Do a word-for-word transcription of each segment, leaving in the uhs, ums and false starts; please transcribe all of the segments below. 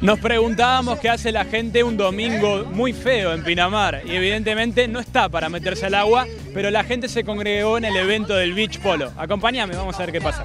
Nos preguntábamos qué hace la gente un domingo muy feo en Pinamar y evidentemente no está para meterse al agua, pero la gente se congregó en el evento del beach polo. Acompáñame, vamos a ver qué pasa.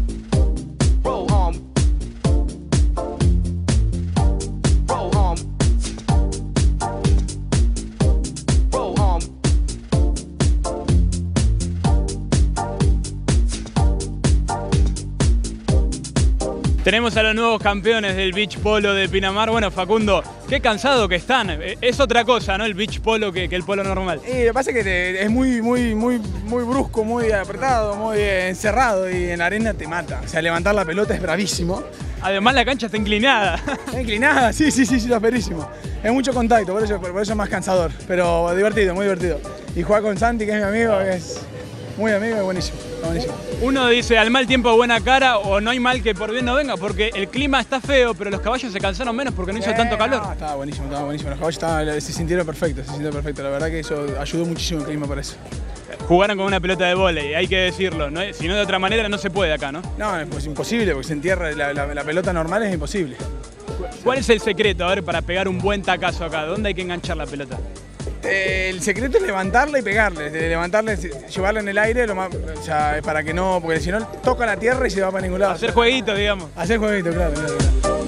Tenemos a los nuevos campeones del beach polo de Pinamar. Bueno, Facundo, qué cansado que están. Es otra cosa, ¿no? El beach polo que, que el polo normal. Y lo que pasa es que te, es muy, muy, muy, muy brusco, muy apretado, muy encerrado y en la arena te mata. O sea, levantar la pelota es bravísimo. Además la cancha está inclinada. Está inclinada, sí, sí, sí, sí, es perísimo. Es mucho contacto, por eso, por eso es más cansador. Pero divertido, muy divertido. Y jugar con Santi, que es mi amigo, que es muy amigo, es buenísimo. buenísimo. Uno dice al mal tiempo buena cara o no hay mal que por bien no venga, porque el clima está feo, pero los caballos se cansaron menos porque no hizo eh, tanto calor. No, estaba buenísimo, estaba buenísimo. Los caballos estaban, se sintieron perfectos, se sintieron perfectos. La verdad que eso ayudó muchísimo el clima para eso. Jugaron con una pelota de vóley, hay que decirlo, ¿no? Si no de otra manera no se puede acá, ¿no? No, es pues imposible, porque se entierra, la, la, la pelota normal es imposible. ¿Cuál es el secreto, a ver, para pegar un buen tacazo acá? ¿Dónde hay que enganchar la pelota? Eh, el secreto es levantarla y pegarle, levantarla, llevarla en el aire, lo más, o sea, para que no, porque si no toca la tierra y se va para ningún lado. Hacer jueguito, digamos. Hacer jueguito, claro, claro, claro.